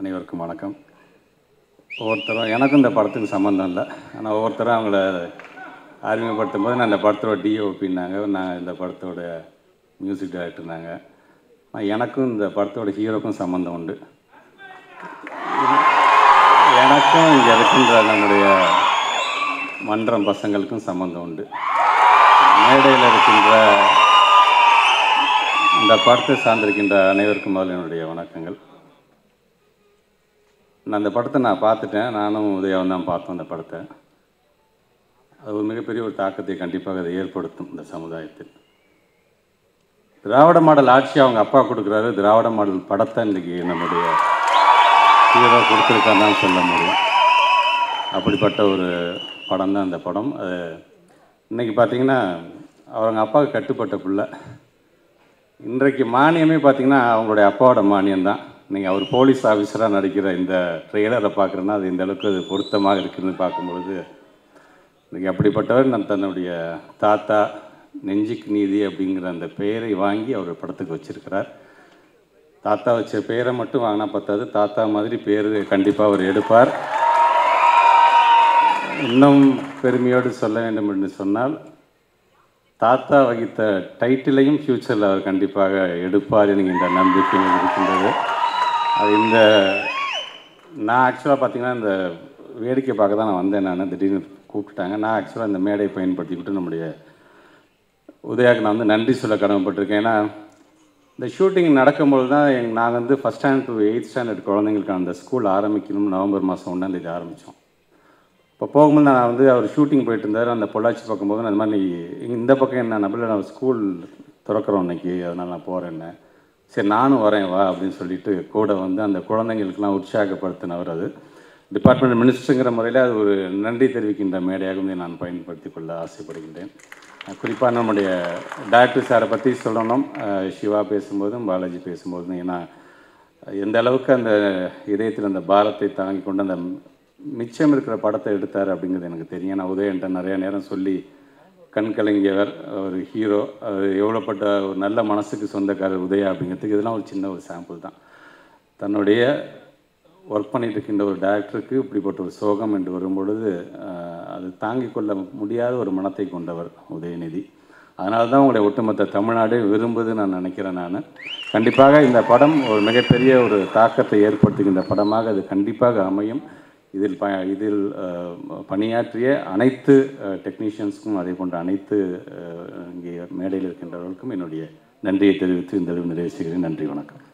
அனைவருக்கும் வணக்கம். ஒவ்வொருத்தரும் எனக்கும் இந்த படத்துக்கு சம்மந்தம் இல்லை, ஆனால் ஒவ்வொருத்தரும் அவங்கள அறிமுகப்படுத்தும் போது நான் இந்த படத்தோட டிஓபின்னாங்க, நான் இந்த படத்தோட மியூசிக் டைரக்டர்னாங்க. எனக்கும் இந்த படத்தோட ஹீரோக்கும் சம்மந்தம் உண்டு. எனக்கும் இங்கே இருக்கின்ற நம்முடைய மன்றம் பசங்களுக்கும் சம்மந்தம் உண்டு. மேடையில் இருக்கின்ற இந்த படத்தை சார்ந்திருக்கின்ற அனைவருக்கும் முதல்ல என்னுடைய வணக்கங்கள். நான் அந்த படத்தை பார்த்துட்டேன். நானும் உதயாவும் தான் பார்த்தோம் அந்த படத்தை. அது ஒரு மிகப்பெரிய ஒரு தாக்கத்தை கண்டிப்பாக அதை ஏற்படுத்தும் இந்த சமுதாயத்தில். திராவிட மாடல் ஆட்சி அவங்க அப்பா கொடுக்குறாரு, திராவிட மாடல் படத்தை இன்றைக்கி நம்முடைய ஹீரோ கொடுத்துருக்காருன்னு சொல்ல முடியும். அப்படிப்பட்ட ஒரு படம் தான் அந்த படம். அது இன்றைக்கி பார்த்திங்கன்னா அவங்க அப்பாவுக்கு கட்டுப்பட்ட பிள்ளை. இன்றைக்கு மானியமே பார்த்திங்கன்னா அவங்களுடைய அப்பாவோட மானியம்தான். நீங்கள் அவர் போலீஸ் ஆஃபீஸராக நடிக்கிற இந்த ட்ரெய்லரை பார்க்குறேன்னா அது இந்த அளவுக்கு அது பொருத்தமாக இருக்குதுன்னு பார்க்கும்பொழுது இன்றைக்கி அப்படிப்பட்டவர் நான் தன்னுடைய தாத்தா நெஞ்சுக்கு நீதி அப்படிங்கிற அந்த பெயரை வாங்கி அவர் படத்துக்கு வச்சுருக்கிறார். தாத்தா வச்ச பெயரை மட்டும் வாங்கினா பத்தாது, தாத்தா மாதிரி பேர் கண்டிப்பாக அவர் எடுப்பார். இன்னும் பெருமையோடு சொல்ல வேண்டும் என்று சொன்னால், தாத்தா வகித்த டைட்டிலையும் ஃப்யூச்சரில் அவர் கண்டிப்பாக எடுப்பார் என்கின்ற நம்பிக்கை இருக்கின்றது. அது நான் ஆக்சுவலாக பார்த்திங்கன்னா இந்த வேடிக்கை பார்க்க தான் நான் வந்தேன். நான் திடீர்னு கூப்பிட்டாங்க. நான் ஆக்சுவலாக இந்த மேடையை பயன்படுத்திக்கிட்டு நம்முடைய உதயாவுக்கு நான் நன்றி சொல்ல கடமைப்பட்டிருக்கேன். ஏன்னா இந்த ஷூட்டிங் நடக்கும்போது தான் நாங்கள் first standard to 8th standard குழந்தைங்களுக்கான அந்த ஸ்கூல் ஆரம்பிக்கணும். நவம்பர் மாதம் 1ஆம் தேதி ஆரம்பித்தோம். இப்போ போகும்போது நான் அவர் ஷூட்டிங் போயிட்டு இருந்தார். அந்த பொள்ளாச்சி பார்க்கும்போது அந்த மாதிரி இந்த பக்கம் என்ன நம்பல, நான் ஸ்கூல் திறக்கிறோம் இன்றைக்கி, அதனால் நான் போகிறேன்னு. சரி நானும் வரேன் வா அப்படின்னு சொல்லிட்டு கூட அந்த குழந்தைங்களுக்கெல்லாம் உற்சாகப்படுத்தினவர். அது டிபார்ட்மெண்ட் மினிஸ்டருங்கிற முறையில் அது ஒரு நன்றி தெரிவிக்கின்ற மேடையாகவும் நான் பயன்படுத்தி கொள்ள ஆசைப்படுகின்றேன். குறிப்பாக நம்முடைய டைரக்டர் சாரை பற்றி சொல்லணும். சிவா பேசும்போதும் பாலாஜி பேசும்போதும், ஏன்னா எந்த அளவுக்கு அந்த இதயத்தில் அந்த பாரத்தை தாங்கி கொண்டு அந்த மிச்சம் இருக்கிற படத்தை எடுத்தார் அப்படிங்கிறது எனக்கு தெரியும். நான் உதயன்ட்ட நிறையா நேரம் சொல்லி கண் கலங்கியவர் ஒரு ஹீரோ, எவ்வளோப்பட்ட ஒரு நல்ல மனசுக்கு சொந்தக்காரர் உதயா அப்படிங்கிறதுக்கு இதெல்லாம் ஒரு சின்ன ஒரு சாம்பிள் தான். தன்னுடைய ஒர்க் பண்ணிட்டு இருக்கின்ற ஒரு டைரக்டருக்கு இப்படிப்பட்ட ஒரு சோகம் என்று வரும்பொழுது அது தாங்கிக் கொள்ள முடியாத ஒரு மனத்தை கொண்டவர் உதயநிதி. அதனால தான் உங்களுடைய ஒட்டுமொத்த தமிழ்நாடு விரும்புது நான் நினைக்கிறேன். நான் கண்டிப்பாக இந்த படம் ஒரு மிகப்பெரிய ஒரு தாக்கத்தை ஏற்படுத்துகின்ற படமாக அது கண்டிப்பாக அமையும். இதில் பணியாற்றிய அனைத்து டெக்னீஷியன்ஸுக்கும் அதே போன்ற அனைத்து இங்கே மேடையில் இருக்கின்றவர்களுக்கும் என்னுடைய நன்றியை தெரிவித்து இந்த நிறைவு செய்கிறேன். நன்றி, வணக்கம்.